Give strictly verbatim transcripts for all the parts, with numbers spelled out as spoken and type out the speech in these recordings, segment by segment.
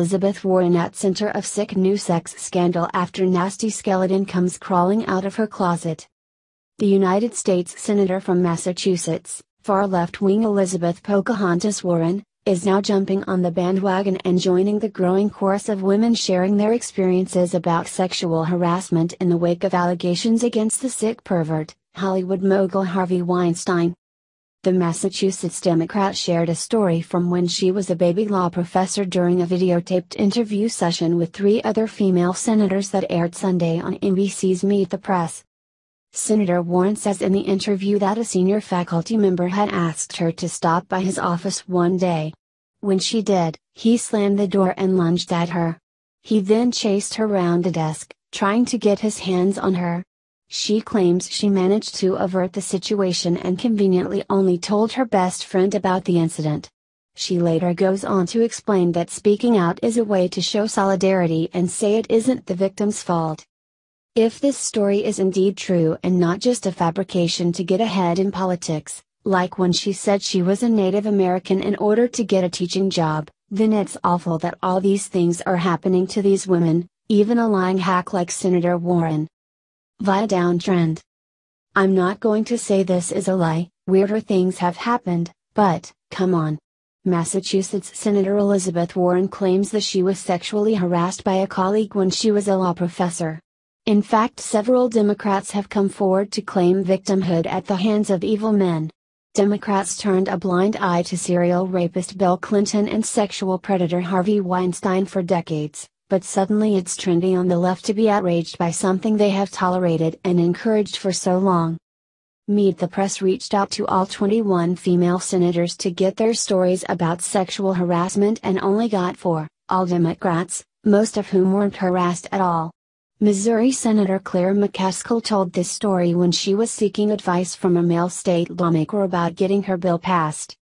Elizabeth Warren at center of sick new sex scandal after nasty skeleton comes crawling out of her closet. The United States Senator from Massachusetts, far left-wing Elizabeth Pocahontas Warren, is now jumping on the bandwagon and joining the growing chorus of women sharing their experiences about sexual harassment in the wake of allegations against the sick pervert, Hollywood mogul Harvey Weinstein. The Massachusetts Democrat shared a story from when she was a baby law professor during a videotaped interview session with three other female senators that aired Sunday on N B C's Meet the Press. Senator Warren says in the interview that a senior faculty member had asked her to stop by his office one day. When she did, he slammed the door and lunged at her. He then chased her around the desk, trying to get his hands on her. She claims she managed to avert the situation and conveniently only told her best friend about the incident. She later goes on to explain that speaking out is a way to show solidarity and say it isn't the victim's fault. If this story is indeed true and not just a fabrication to get ahead in politics, like when she said she was a Native American in order to get a teaching job, then it's awful that all these things are happening to these women, even a lying hack like Senator Warren. Via downtrend. I'm not going to say this is a lie, weirder things have happened, but, come on. Massachusetts Senator Elizabeth Warren claims that she was sexually harassed by a colleague when she was a law professor. In fact, several Democrats have come forward to claim victimhood at the hands of evil men. Democrats turned a blind eye to serial rapist Bill Clinton and sexual predator Harvey Weinstein for decades. But suddenly it's trendy on the left to be outraged by something they have tolerated and encouraged for so long. Meet the Press reached out to all twenty-one female senators to get their stories about sexual harassment and only got four, all Democrats, most of whom weren't harassed at all. Missouri Senator Claire McCaskill told this story when she was seeking advice from a male state lawmaker about getting her bill passed.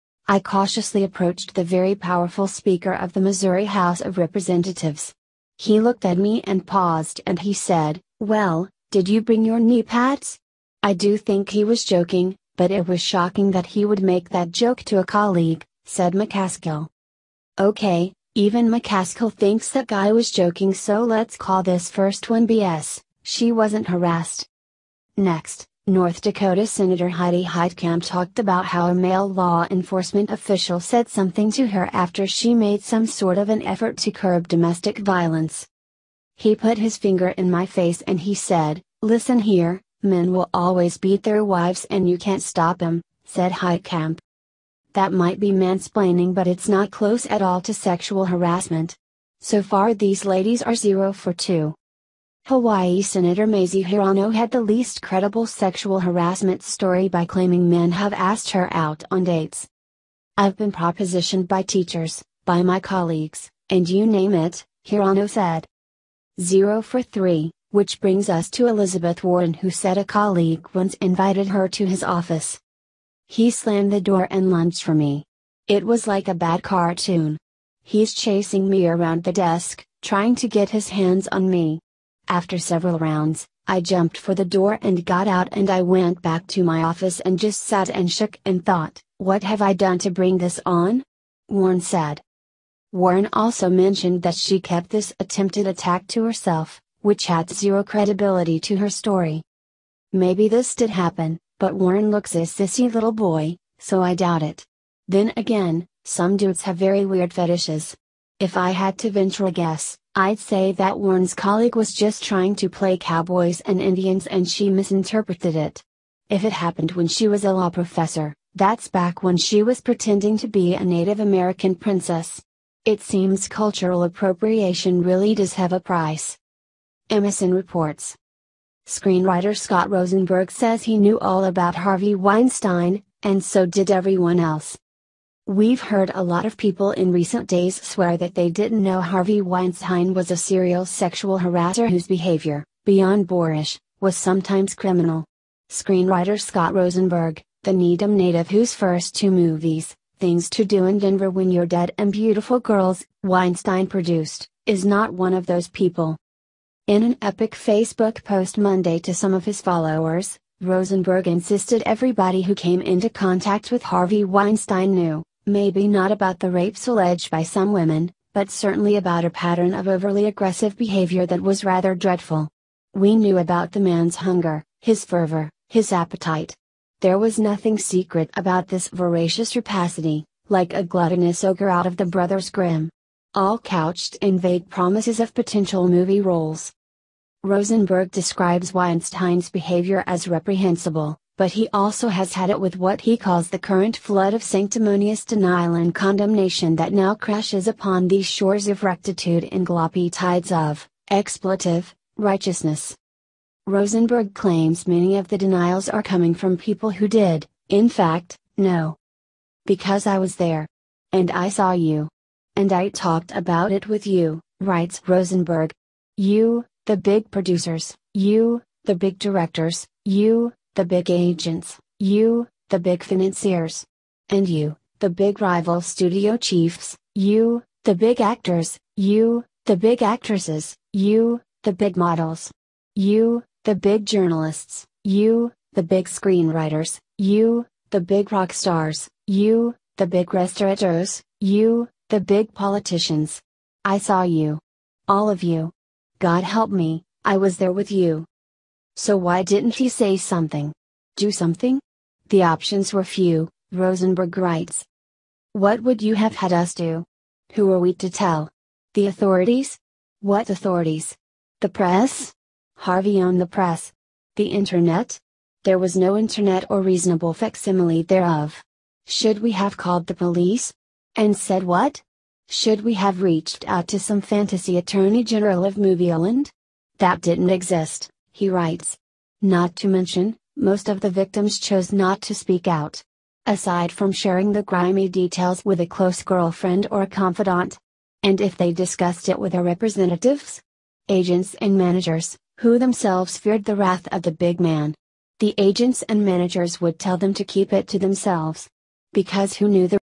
I cautiously approached the very powerful Speaker of the Missouri House of Representatives. He looked at me and paused and he said, "Well, did you bring your knee pads?" I do think he was joking, but it was shocking that he would make that joke to a colleague, said McCaskill. Okay, even McCaskill thinks that guy was joking, so let's call this first one B S, she wasn't harassed. Next. North Dakota Senator Heidi Heitkamp talked about how a male law enforcement official said something to her after she made some sort of an effort to curb domestic violence. He put his finger in my face and he said, "Listen here, men will always beat their wives and you can't stop them," said Heitkamp. That might be mansplaining, but it's not close at all to sexual harassment. So far these ladies are zero for two. Hawaii Senator Mazie Hirono had the least credible sexual harassment story by claiming men have asked her out on dates. "I've been propositioned by teachers, by my colleagues, and you name it," Hirono said. Zero for three, which brings us to Elizabeth Warren, who said a colleague once invited her to his office. "He slammed the door and lunged for me. It was like a bad cartoon. He's chasing me around the desk, trying to get his hands on me. After several rounds, I jumped for the door and got out and I went back to my office and just sat and shook and thought, what have I done to bring this on?" Warren said. Warren also mentioned that she kept this attempted attack to herself, which adds zero credibility to her story. Maybe this did happen, but Warren looks a sissy little boy, so I doubt it. Then again, some dudes have very weird fetishes. If I had to venture a guess, I'd say that Warren's colleague was just trying to play cowboys and Indians and she misinterpreted it. If it happened when she was a law professor, that's back when she was pretending to be a Native American princess. It seems cultural appropriation really does have a price. Emerson reports. Screenwriter Scott Rosenberg says he knew all about Harvey Weinstein, and so did everyone else. We've heard a lot of people in recent days swear that they didn't know Harvey Weinstein was a serial sexual harasser whose behavior, beyond boorish, was sometimes criminal. Screenwriter Scott Rosenberg, the Needham native whose first two movies, Things to Do in Denver When You're Dead and Beautiful Girls, Weinstein produced, is not one of those people. In an epic Facebook post Monday to some of his followers, Rosenberg insisted everybody who came into contact with Harvey Weinstein knew, maybe not about the rapes alleged by some women, but certainly about a pattern of overly aggressive behavior that was rather dreadful. We knew about the man's hunger, his fervor, his appetite. There was nothing secret about this voracious rapacity, like a gluttonous ogre out of the Brothers Grimm. All couched in vague promises of potential movie roles. Rosenberg describes Weinstein's behavior as reprehensible, but he also has had it with what he calls the current flood of sanctimonious denial and condemnation that now crashes upon these shores of rectitude in gloppy tides of expletive righteousness. Rosenberg claims many of the denials are coming from people who did, in fact, know. Because I was there. And I saw you. And I talked about it with you, writes Rosenberg. You, the big producers, you, the big directors, you, the big agents, you, the big financiers. And you, the big rival studio chiefs, you, the big actors, you, the big actresses, you, the big models. You, the big journalists, you, the big screenwriters, you, the big rock stars, you, the big restaurateurs, you, the big politicians. I saw you. All of you. God help me, I was there with you. So why didn't he say something? Do something? The options were few, Rosenberg writes. What would you have had us do? Who are we to tell? The authorities? What authorities? The press? Harvey owned the press. The internet? There was no internet or reasonable facsimile thereof. Should we have called the police? And said what? Should we have reached out to some fantasy attorney general of Movieland? That didn't exist, he writes. Not to mention, most of the victims chose not to speak out. Aside from sharing the grimy details with a close girlfriend or a confidant. And if they discussed it with their representatives? Agents and managers, who themselves feared the wrath of the big man. The agents and managers would tell them to keep it to themselves. Because who knew the